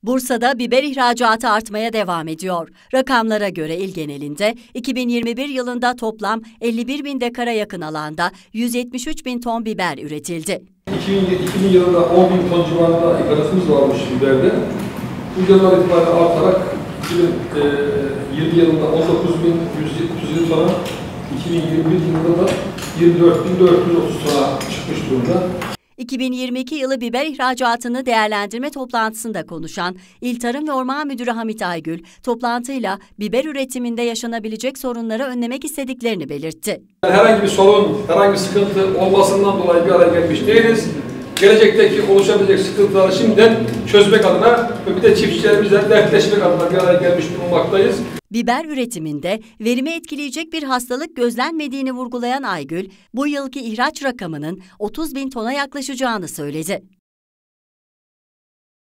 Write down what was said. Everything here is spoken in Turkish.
Bursa'da biber ihracatı artmaya devam ediyor. Rakamlara göre il genelinde 2021 yılında toplam 51 bin dekara yakın alanda 173 bin ton biber üretildi. 2000 yılında 10 bin ton civarında ihracatımız varmış biberde. Bu yıllar itibariyle artarak 2020 yılında 19.137 tona, 2021 yılında da 24.430 tona çıkmış durumda. 2022 yılı biber ihracatını değerlendirme toplantısında konuşan İl Tarım ve Orman Müdürü Hamit Aygül, toplantıyla biber üretiminde yaşanabilecek sorunları önlemek istediklerini belirtti. Herhangi bir sorun, herhangi bir sıkıntı olmasından dolayı bir araya gelmiş değiliz. Gelecekteki oluşabilecek sıkıntıları şimdiden çözmek adına ve bir de çiftçilerimizle dertleşmek adına bir araya gelmiş bulunmaktayız. Biber üretiminde verimi etkileyecek bir hastalık gözlenmediğini vurgulayan Aygül, bu yılki ihraç rakamının 30 bin tona yaklaşacağını söyledi.